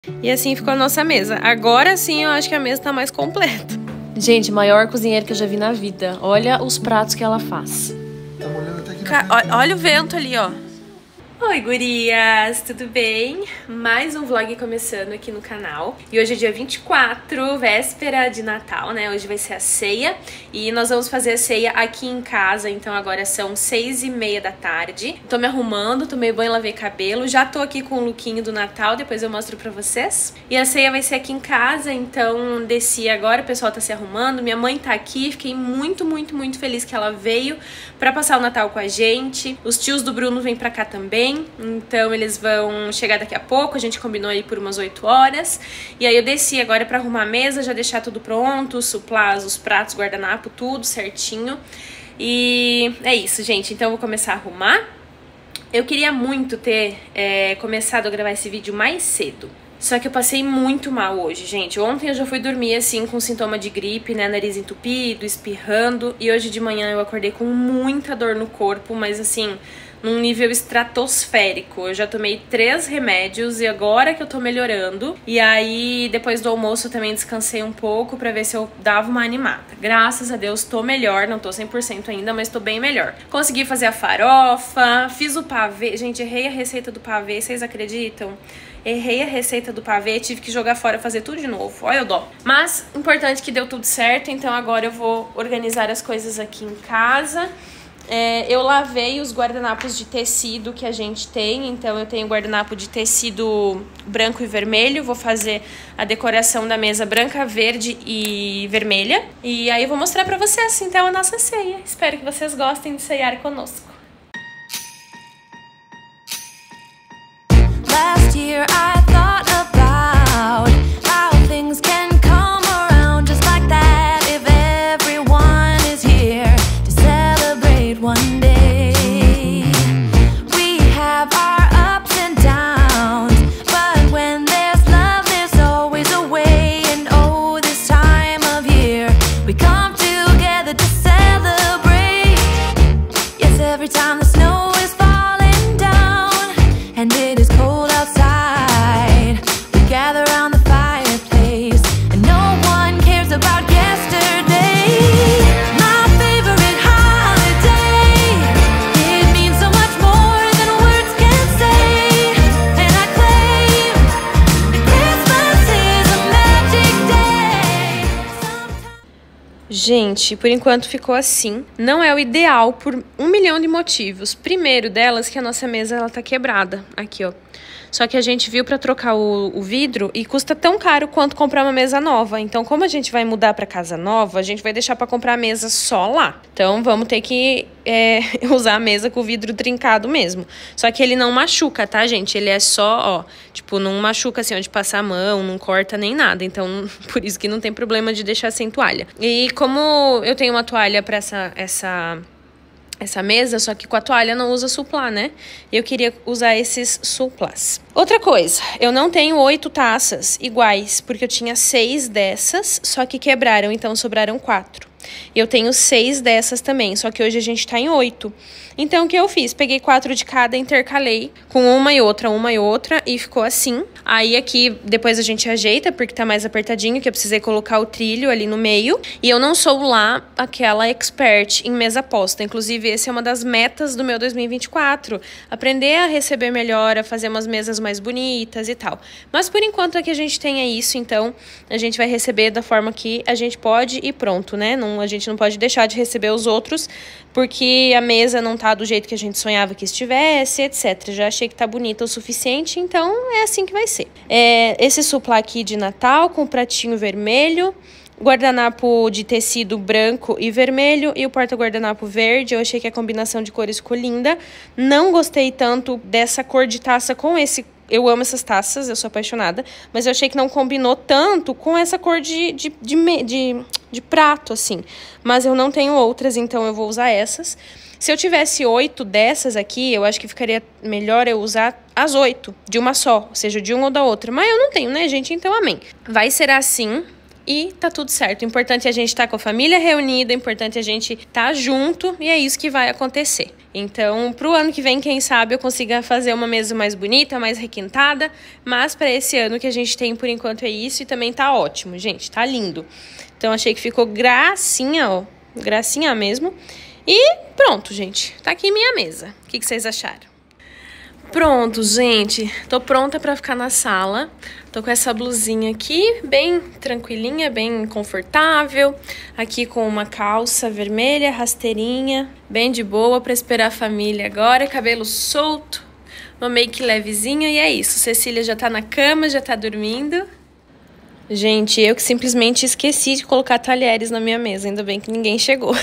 E assim ficou a nossa mesa. Agora sim eu acho que a mesa tá mais completa. Gente, maior cozinheira que eu já vi na vida. Olha os pratos que ela faz. Tá molhando até aqui na Olha o vento ali, ó. Oi, gurias, tudo bem? Mais um vlog começando aqui no canal. E hoje é dia 24, véspera de Natal, né? Hoje vai ser a ceia. E nós vamos fazer a ceia aqui em casa. Então agora são 6h30 da tarde. Tô me arrumando, tomei banho, lavei cabelo. Já tô aqui com o lookinho do Natal, depois eu mostro pra vocês. E a ceia vai ser aqui em casa, então desci agora, o pessoal tá se arrumando. Minha mãe tá aqui, fiquei muito feliz que ela veio pra passar o Natal com a gente. Os tios do Bruno vêm pra cá também. Então eles vão chegar daqui a pouco, a gente combinou aí por umas 8 horas. E aí eu desci agora pra arrumar a mesa, já deixar tudo pronto, os suplás, os pratos, guardanapo, tudo certinho. E é isso, gente, então eu vou começar a arrumar. Eu queria muito ter começado a gravar esse vídeo mais cedo. Só que eu passei muito mal hoje, gente. Ontem eu já fui dormir assim com sintoma de gripe, né? Nariz entupido, espirrando. E hoje de manhã eu acordei com muita dor no corpo, mas assim, num nível estratosférico. Eu já tomei 3 remédios e agora que eu tô melhorando. E aí, depois do almoço, eu também descansei um pouco pra ver se eu dava uma animada. Graças a Deus, tô melhor. Não tô 100% ainda, mas tô bem melhor. Consegui fazer a farofa, fiz o pavê. Gente, errei a receita do pavê, vocês acreditam? Errei a receita do pavê, tive que jogar fora, fazer tudo de novo. Olha o dó. Mas, importante que deu tudo certo, então agora eu vou organizar as coisas aqui em casa. Eu lavei os guardanapos de tecido que a gente tem, então eu tenho guardanapo de tecido branco e vermelho, vou fazer a decoração da mesa branca, verde e vermelha. E aí eu vou mostrar pra vocês, então, a nossa ceia. Espero que vocês gostem de ceiar conosco. Last year I thought about how things can come around just like that if everyone is here to celebrate one day. We have our ups and downs, but when there's love there's always a way. And oh, this time of year we come together to celebrate. Yes, every time the snow is falling down and it is cold outside, we gather around the fireplace and no one cares about yesterday. My favorite holiday, it means so much more than words can say. And I claim that Christmas is a magic day. Gente, por enquanto ficou assim. Não é o ideal por 1 milhão de motivos. Primeiro delas que a nossa mesa ela tá quebrada. Aqui, ó. Só que a gente viu pra trocar o vidro e custa tão caro quanto comprar uma mesa nova. Então, como a gente vai mudar pra casa nova, a gente vai deixar pra comprar a mesa só lá. Então, vamos ter que usar a mesa com o vidro trincado mesmo. Só que ele não machuca, tá, gente? Ele é só, ó, tipo, não machuca assim onde passar a mão, não corta nem nada. Então, por isso que não tem problema de deixar sem toalha. E como eu tenho uma toalha pra essa mesa, só que com a toalha não usa suplá, né? Eu queria usar esses suplás. Outra coisa, eu não tenho 8 taças iguais, porque eu tinha 6 dessas, só que quebraram, então sobraram 4. Eu tenho 6 dessas também, só que hoje a gente tá em 8. Então, o que eu fiz? Peguei 4 de cada, intercalei com uma e outra, e ficou assim. Aí aqui, depois a gente ajeita, porque tá mais apertadinho, que eu precisei colocar o trilho ali no meio. E eu não sou lá aquela expert em mesa posta. Inclusive, essa é uma das metas do meu 2024. Aprender a receber melhor, a fazer umas mesas mais bonitas e tal. Mas, por enquanto, aqui a gente tem isso, então a gente vai receber da forma que a gente pode e pronto, né? A gente não pode deixar de receber os outros, porque a mesa não tá do jeito que a gente sonhava que estivesse, etc. Já achei que tá bonita o suficiente, então é assim que vai ser. Esse suplá aqui de Natal com pratinho vermelho, guardanapo de tecido branco e vermelho e o porta-guardanapo verde. Eu achei que a combinação de cores ficou linda. Não gostei tanto dessa cor de taça com esse... Eu amo essas taças, eu sou apaixonada, mas eu achei que não combinou tanto com essa cor de prato, assim. Mas eu não tenho outras, então eu vou usar essas. Se eu tivesse 8 dessas aqui, eu acho que ficaria melhor eu usar as 8 de uma só, ou seja, de uma ou da outra. Mas eu não tenho, né, gente? Então, amém. Vai ser assim. E tá tudo certo. O importante é a gente estar com a família reunida, o importante é a gente estar junto e é isso que vai acontecer. Então, pro ano que vem, quem sabe eu consiga fazer uma mesa mais bonita, mais requintada. Mas para esse ano que a gente tem, por enquanto, é isso. E também tá ótimo, gente. Tá lindo. Então, achei que ficou gracinha, ó. Gracinha mesmo. E pronto, gente. Tá aqui minha mesa. O que vocês acharam? Pronto, gente. Tô pronta pra ficar na sala. Tô com essa blusinha aqui, bem tranquilinha, bem confortável. Aqui com uma calça vermelha, rasteirinha, bem de boa pra esperar a família agora. Cabelo solto, uma make levezinha e é isso. Cecília já tá na cama, já tá dormindo. Gente, eu que simplesmente esqueci de colocar talheres na minha mesa. Ainda bem que ninguém chegou.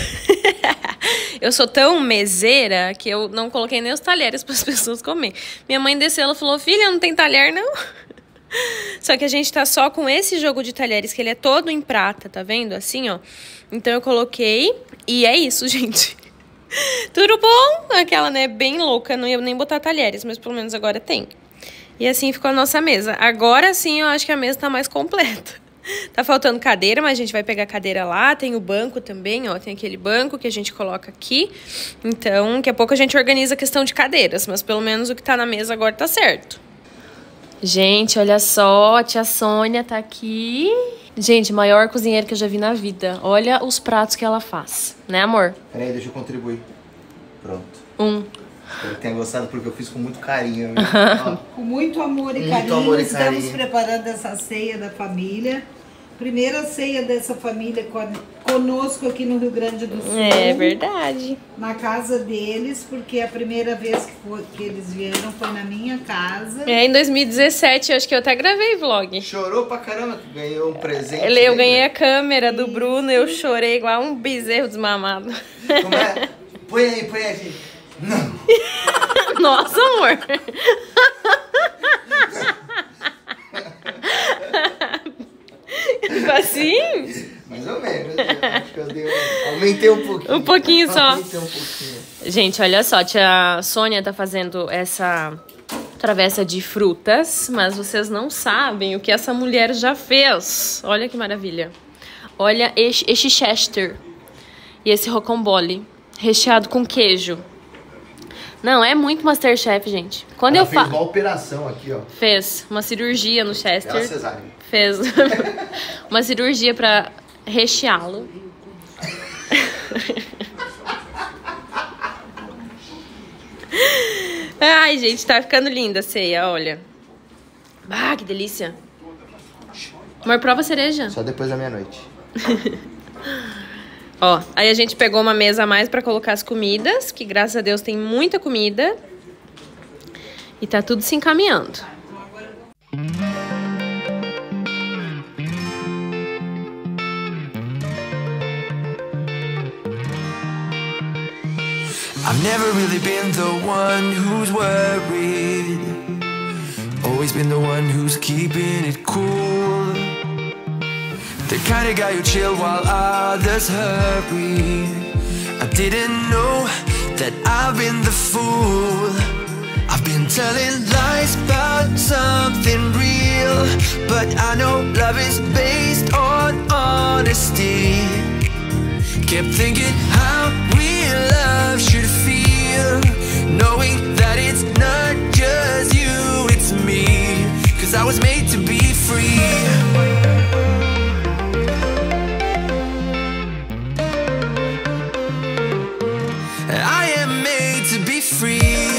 Eu sou tão meseira que eu não coloquei nem os talheres para as pessoas comer. Minha mãe desceu, ela falou, filha, não tem talher, não? Só que a gente tá só com esse jogo de talheres, que ele é todo em prata, tá vendo? Assim, ó. Então eu coloquei e é isso, gente. Tudo bom? Aquela, né, bem louca, não ia nem botar talheres, mas pelo menos agora tem. E assim ficou a nossa mesa. Agora sim eu acho que a mesa tá mais completa. Tá faltando cadeira, mas a gente vai pegar cadeira lá. Tem o banco também, ó. Tem aquele banco que a gente coloca aqui. Então, daqui a pouco a gente organiza a questão de cadeiras. Mas pelo menos o que tá na mesa agora tá certo. Gente, olha só, a tia Sônia tá aqui. Gente, maior cozinheira que eu já vi na vida. Olha os pratos que ela faz. Né, amor? Peraí, deixa eu contribuir. Pronto. Espero que tenha gostado, porque eu fiz com muito carinho. Com muito amor e Muito carinho. amor e Estamos carinho. preparando essa ceia da família. Primeira ceia dessa família conosco aqui no Rio Grande do Sul. É verdade. Na casa deles, porque a primeira vez que eles vieram foi na minha casa. É, em 2017, eu acho que eu até gravei vlog. Chorou pra caramba que ganhou um presente. Eu ganhei a câmera do Bruno, eu chorei igual um bezerro desmamado. Como é? Põe aí, gente. Não. Nossa, amor. Assim? Mais ou menos. Acho que eu aumentei um pouquinho. Um pouquinho só. Aumentei um pouquinho. Gente, olha só, a tia Sônia tá fazendo essa travessa de frutas, mas vocês não sabem o que essa mulher já fez. Olha que maravilha. Olha este Chester e esse rocambole recheado com queijo. Não, é muito Masterchef, gente. Quando Ela eu fez faço... uma operação aqui, ó. Fez uma cirurgia no Chester. Ela cesárea. Fez uma cirurgia pra recheá-lo. Ai, gente, tá ficando linda a ceia, olha. Ah, que delícia. Amor, prova a cereja. Só depois da meia-noite. Ó, aí a gente pegou uma mesa a mais pra colocar as comidas, que graças a Deus tem muita comida. E tá tudo se encaminhando. I've never really been the one who's worried. Always been the one who's keeping it cool. The kind of guy who chill while others hurry. I didn't know that I've been the fool. I've been telling lies about something real, but I know love is based on honesty. Kept thinking how real love should feel, knowing that it's not just you, it's me. Cause I was made to be free. I am made to be free.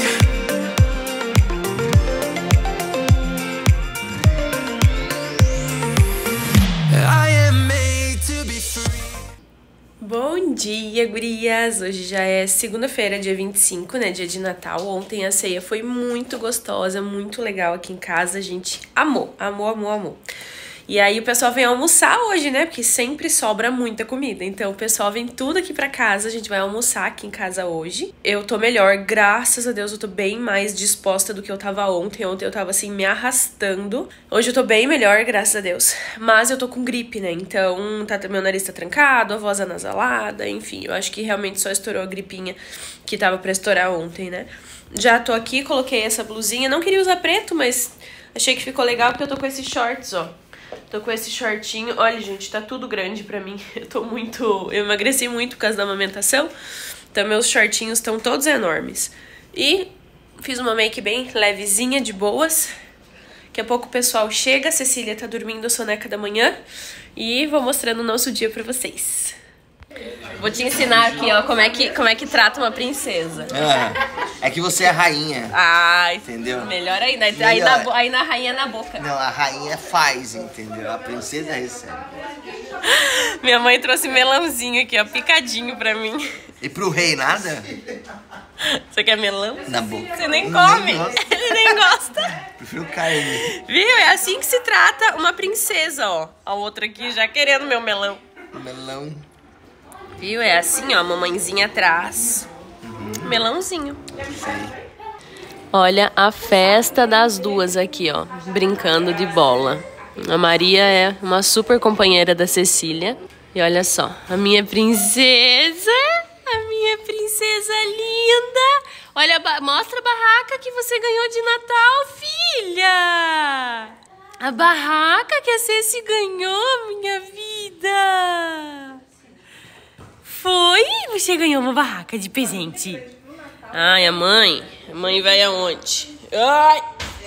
I am made to be free. Bom dia, gurias! Hoje já é segunda-feira, dia 25, né? Dia de Natal. Ontem a ceia foi muito gostosa, muito legal aqui em casa. A gente amou, amou, amou, amou. E aí o pessoal vem almoçar hoje, né? Porque sempre sobra muita comida. Então o pessoal vem tudo aqui pra casa. A gente vai almoçar aqui em casa hoje. Eu tô melhor, graças a Deus. Eu tô bem mais disposta do que eu tava ontem. Ontem eu tava assim, me arrastando. Hoje eu tô bem melhor, graças a Deus. Mas eu tô com gripe, né? Então meu nariz tá trancado, a voz anasalada. Enfim, eu acho que realmente só estourou a gripinha que tava pra estourar ontem, né? Já tô aqui, coloquei essa blusinha. Não queria usar preto, mas achei que ficou legal porque eu tô com esses shorts, ó. Tô com esse shortinho. Olha, gente, tá tudo grande pra mim. Eu emagreci muito por causa da amamentação. Então, meus shortinhos estão todos enormes. E fiz uma make bem levezinha, de boas. Daqui a pouco o pessoal chega, a Cecília tá dormindo a soneca da manhã. E vou mostrando o nosso dia pra vocês. Vou te ensinar aqui, ó, como é que trata uma princesa. É que você é rainha. Ah, entendeu? Melhor ainda. Aí na rainha na boca. Não, a rainha faz, entendeu? A princesa recebe. Minha mãe trouxe melãozinho aqui, ó, picadinho pra mim. E pro rei, nada? Você quer melão? Na boca. Você nem come. Ele nem gosta. Prefiro carne. Viu? É assim que se trata uma princesa, ó. A outra aqui já querendo meu melão. Melão. Viu? É assim, ó, mamãezinha atrás. Melãozinho. Olha a festa das duas aqui, ó, brincando de bola. A Maria é uma super companheira da Cecília. E olha só, a minha princesa linda. Olha, mostra a barraca que você ganhou de Natal, filha. A barraca que a Ceci ganhou, minha vida. Foi? Você ganhou uma barraca de presente. Ai, a mãe vai aonde? Ai!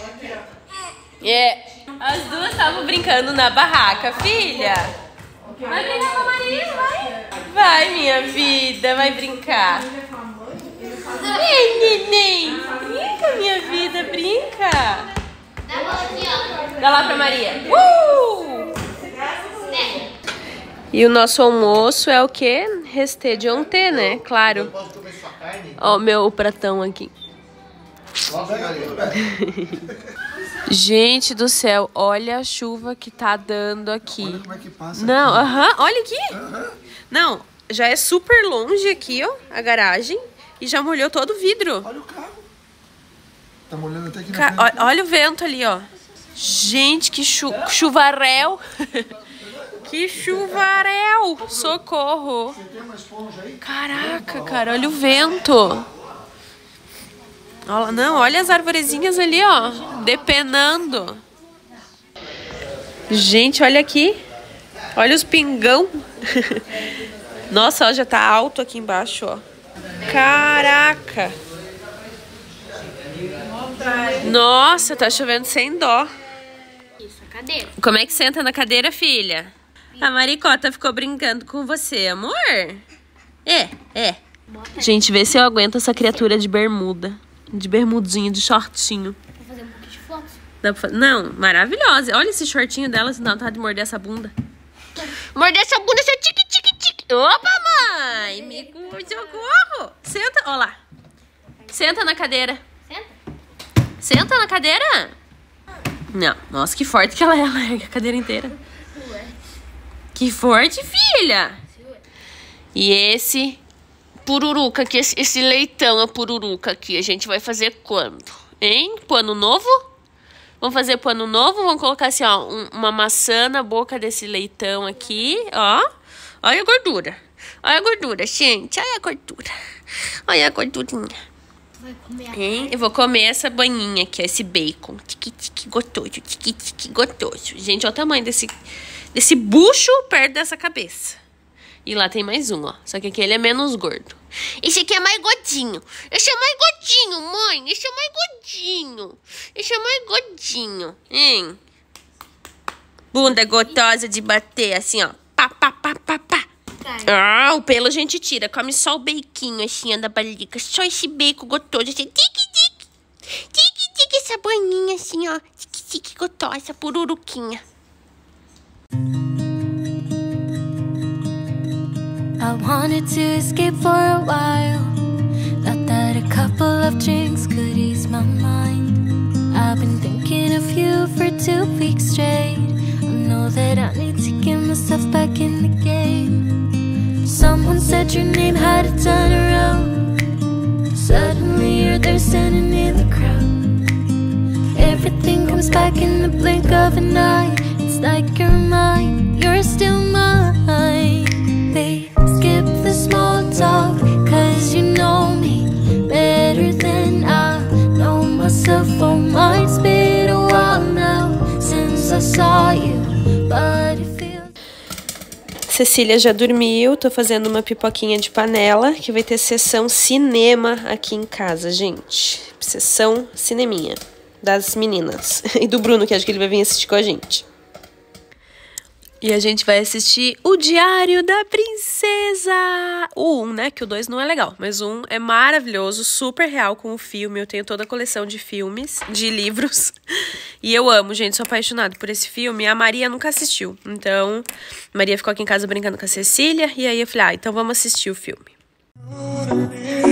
As duas estavam brincando na barraca, filha. Vai brincar com a Maria, vai. Vai, minha vida, vai brincar. Vem, neném. Brinca, minha vida, brinca. Dá lá pra Maria. E o nosso almoço é o quê? Resté de ontem, né? Claro. Ó, o pratão aqui. Gente do céu, olha a chuva que tá dando aqui. Olha como é que passa. Não, olha aqui. Não, já é super longe aqui, ó, a garagem. E já molhou todo o vidro. Olha o carro. Tá molhando até aqui na frente. Olha o vento ali, ó. Gente, que chuvaréu. Que chuvaréu. Socorro. Caraca, cara, olha o vento. Olha as arvorezinhas ali, ó. Depenando. Gente, olha aqui. Olha os pingão. Nossa, ó, já tá alto aqui embaixo, ó. Caraca. Nossa, tá chovendo sem dó. Isso, a cadeira. Como é que senta na cadeira, filha? A Maricota ficou brincando com você, amor? É. Gente, vê se eu aguento essa criatura de bermuda. De bermudinho, de shortinho. Vou fazer um pouquinho de fotos. Dá pra fazer? Não, maravilhosa. Olha esse shortinho dela, senão tá de morder essa bunda. Morder essa bunda, seu tique. Opa, mãe! Me socorro! Senta, ó lá. Senta na cadeira. Senta na cadeira. Não, nossa, que forte que ela ergue a cadeira inteira. Que forte, filha. E esse pururuca aqui, esse leitão a pururuca aqui, a gente vai fazer quando? Hein? Pro ano novo? Vamos fazer pro ano novo? Vamos colocar assim, ó, uma maçã na boca desse leitão aqui, ó. Olha a gordura. Olha a gordura, gente. Olha a gordura. Olha a gordurinha. Vai comer a Hein? Eu vou comer essa banhinha aqui, ó, esse bacon. Tique-tique gostoso, tique-tique gostoso. Gente, olha o tamanho desse bucho perto dessa cabeça. E lá tem mais um, ó. Só que aquele é menos gordo. Esse aqui é mais gordinho. Esse é mais gordinho, mãe. Esse é mais gordinho. Esse é mais gordinho. Hein? Bunda gostosa de bater, assim, ó. Pá. Ah, o pelo a gente tira. Come só o bequinho, assim, ó, da barriga. Só esse bacon gostoso. Assim, tique-tique. Tique-tique, essa banhinha, assim, ó. Tique-tique gostosa, pururuquinha. I wanted to escape for a while. Thought that a couple of drinks could ease my mind. I've been thinking of you for 2 weeks straight. I know that I need to get myself back in the game. Someone said your name had a turn around. Suddenly you're there standing in the crowd. Everything comes back in the blink of an eye. It's like you're mine, you're still mine. They skip the small talk, cause you know me better than I know myself. Oh, mine's been a while now since I saw you. but it feels. Cecília já dormiu, tô fazendo uma pipoquinha de panela, que vai ter sessão cinema aqui em casa, gente. Sessão cineminha das meninas. E do Bruno, que acho que ele vai vir assistir com a gente. E a gente vai assistir O Diário da Princesa. O 1, né? Que o 2 não é legal. Mas o 1 é maravilhoso, super real com o filme. Eu tenho toda a coleção de filmes, de livros. E eu amo, gente. Sou apaixonada por esse filme. A Maria nunca assistiu. Então, a Maria ficou aqui em casa brincando com a Cecília. E aí eu falei, então vamos assistir o filme.